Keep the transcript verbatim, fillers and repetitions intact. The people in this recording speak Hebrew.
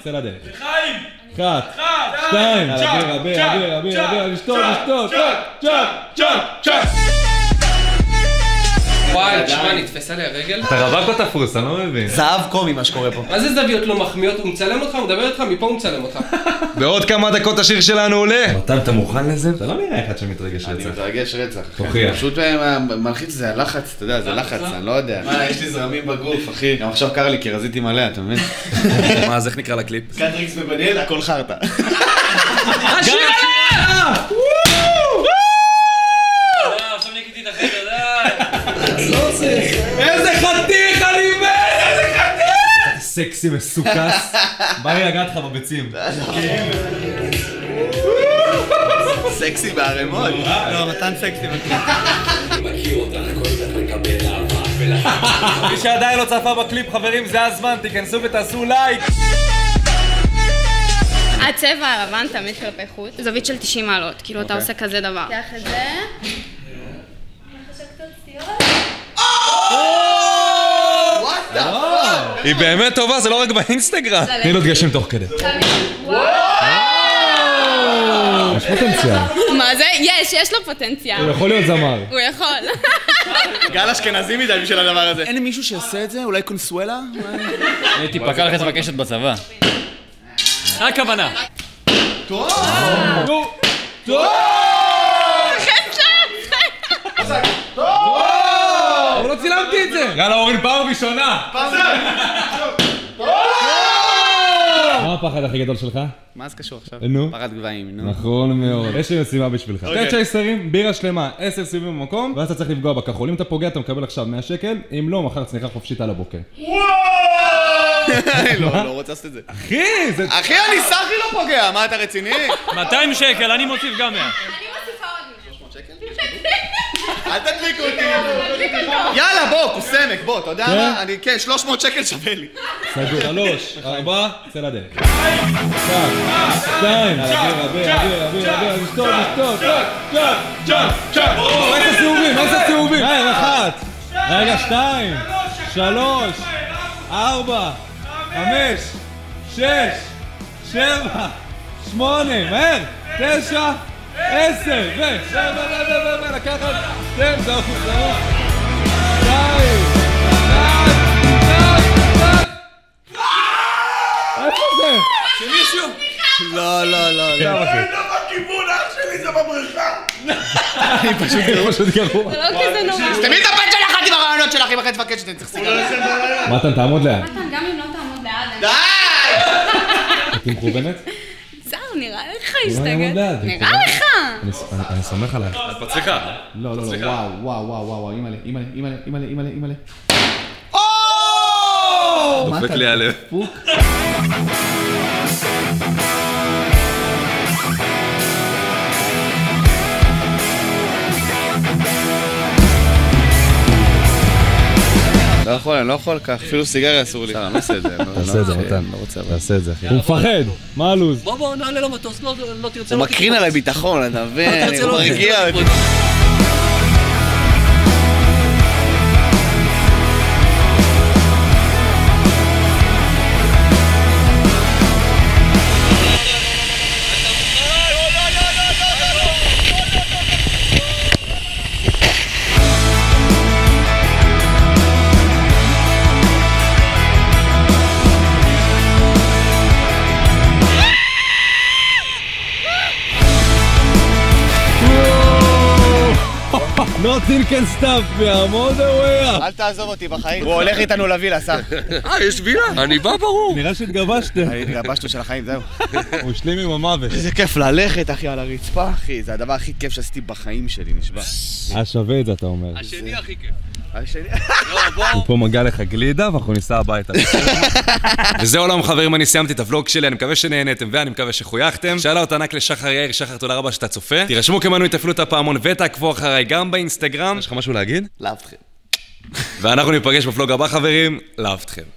צא לדרך. חיים! אחת, שתיים, אביר, אביר, אביר, אביר, אביר, לשתות, לשתות, צ'ק, צ'ק, צ'ק, צ'ק. וואי, תשמע, נתפסה לי הרגל. אתה רווק או תפוס, אני לא מבין. זהב קומי מה שקורה פה. מה זה זוויות לא מחמיאות? הוא מצלם אותך, הוא מדבר איתך, מפה הוא מצלם אותך. בעוד כמה דקות השיר שלנו עולה. מתן, אתה מוכן לזה? אתה לא נראה אחד שמתרגש רצח. אני מתרגש רצח. תוכיח. פשוט מלחיץ זה הלחץ, אתה יודע, זה לחץ, אני לא יודע. מה, יש לי זרמים בגוף, אחי. גם עכשיו קר לי כי רזיתי מלא, אתה מבין? מה, אז איך נקרא לקליפ? קטריקס ובניאל, הכל חרטה. השיר עליה! עכשיו ניקיתי את החדר, די! איזה חתיך אני מת! איזה חתיך! סקסי מסוכס. בא לי לגעת לך בביצים. סקסי בערימות. לא, מתן סקסי בקליפ. מי שעדיין לא צפה בקליפ, חברים, זה הזמן, תיכנסו ותעשו לייק. הצבע הלבן תמיד כלפי חוץ, זווית של תשעים מעלות, כאילו אתה עושה כזה דבר. קח את זה. היא באמת טובה, זה לא רק באינסטגרם. תני לו דגשים תוך כדי. יש פוטנציאל. מה זה? יש, יש לו פוטנציאל. הוא יכול להיות זמר. הוא יכול. גל אשכנזי מדי בשביל הדבר הזה. אין מישהו שעושה את זה? אולי קונסואלה? הייתי פקע לך מבקשת בצבא. רק כוונה. טוב! טוב! אבל לא צילמתי את זה! יאללה אורן, פעם ראשונה! מה הפחד הכי גדול שלך? מה זה קשור עכשיו? נו? פחד גבהים, נו. נכון מאוד. יש לי משימה בשבילך. תן צ'ייסרים, בירה שלמה, עשר סיבובים במקום, ואז אתה צריך לפגוע בכחול. אם אתה פוגע, אתה מקבל עכשיו מאה שקל, אם לא, מחר צניחה חופשית על הבוקר. לא, לא רוצה לעשות את זה. אחי, זה... אחי, אני סחי לא פוגע, מה אתה רציני? מאתיים שקל, אני מוסיף גם מאה. אני מוסיפה עוד שלוש מאות שקל? אל תדליק אותי. יאללה, בוא, קוסמק, בוא, אתה יודע מה? אני, כן, שלוש מאות שקל שווה לי. סגור. שלוש, ארבע, צא לדרך. צ'ק, שתיים, אביר, אביר, אביר, אביר, אביר, לשתות, לשתות, צ'ק, צ'ק, צ'ק, צ'ק. עשר סיבובים, עשר סיבובים. מהר, אחת. רגע, שתיים, שלוש, ארבע, חמש, שש, שבע, שמונה, מהר, תשע, עשר, ו... לקחת, שתיים, זהו, זהו. שתיים, איפה זה? שמישהו! לא, לא, לא. גם אחי. לא בכיוון, אח שלי זה בבריכה. אני פשוט גרוע. פשוט גרוע. זה לא כזה נורא. תמיד את הפן שלך עם הרעיונות שלך, אם אחרי תפקד שאתם צריך סיגריה. מתן, תעמוד ליד. מתן, גם אם לא תעמוד ליד. די! את מכוונת? זר, נראה לך אולי יעמוד ליד. נראה לך. אני סומך עלייך. את מצחיקה. לא, לא, לא, וואו, וואו, וואו, וואו, אימא'לה, אימא'לה, אימא'לה, אימא'לה, אימא'לה, אימא'לה. דופק לי הלב. לא יכול, אני לא יכול כך, אפילו סיגריה אסור לי. אני לא עושה את זה. תעשה את זה, מתן. תעשה את זה, אחי. הוא מפחד. מה הלו"ז? בוא בוא, נעלה למטוס, לא תרצה... הוא מקרין עליי ביטחון, אתה מבין? הוא מרגיע אותי. Nothing can stop me, I'm all the way up. אל תעזוב אותי בחיים. הוא הולך איתנו לווילה, סע. אה, יש וילה? אני בא ברור. נראה שהתגבשתם. אני התגבשנו של החיים, זהו. הוא השלים עם המוות. איזה כיף ללכת, אחי, על הרצפה, אחי. זה הדבר הכי כיף שעשיתי בחיים שלי, נשבע. היה שווה את זה, אתה אומר. השני הכי כיף. השני... הוא פה מגיע לך גלידה ואנחנו ניסע הביתה. וזהו עולם חברים, אני סיימתי את הולוג שלי, אני מקווה שנהנתם ואני מקווה שחויכתם. שאלה אותה ענק לשחר יאיר, שחר תודה רבה שאתה צופה. תירשמו כמנוי, תפעילו את הפעמון ותעקבו אחריי גם באינסטגרם. יש לך משהו להגיד? לאהב אתכם. ואנחנו ניפגש בפלוג הבא חברים, לאהב אתכם.